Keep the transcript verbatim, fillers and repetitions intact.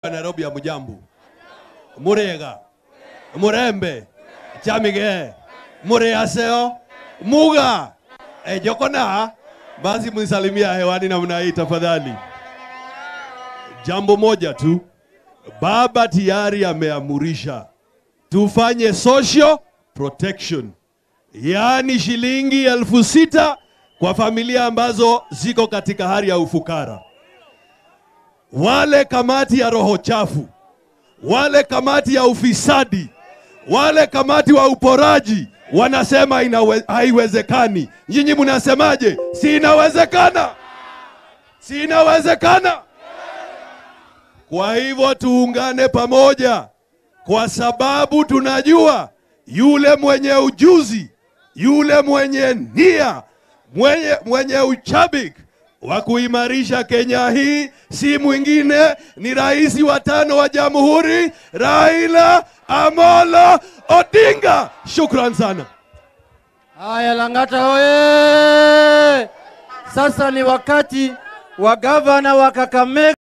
Nairobi ya mujambu Murega Murembe Chamige Mureaseo Muga e Jokona. Basi mnisalimia hewani namna hii tafadhali. Jambo moja tu, baba tayari ameamurisha tufanye social protection, yaani shilingi elfu sita kwa familia ambazo ziko katika hali ya ufukara. Wale kamati ya roho chafu, wale kamati ya ufisadi, wale kamati wa uporaji wanasema inawe, haiwezekani. Nyinyi mnasemaje? Si inawezekana? Si inawezekana? Kwa hivyo tuungane pamoja, kwa sababu tunajua yule mwenye ujuzi, yule mwenye nia, mwenye, mwenye uchabik wa kuimarisha Kenya hii si mwingine ni rais wa tano wa Jamhuri, Raila Amolo Odinga. Shukran sana. Haya, Lang'ata oye! Sasa ni wakati wa gavana wa Kakamega.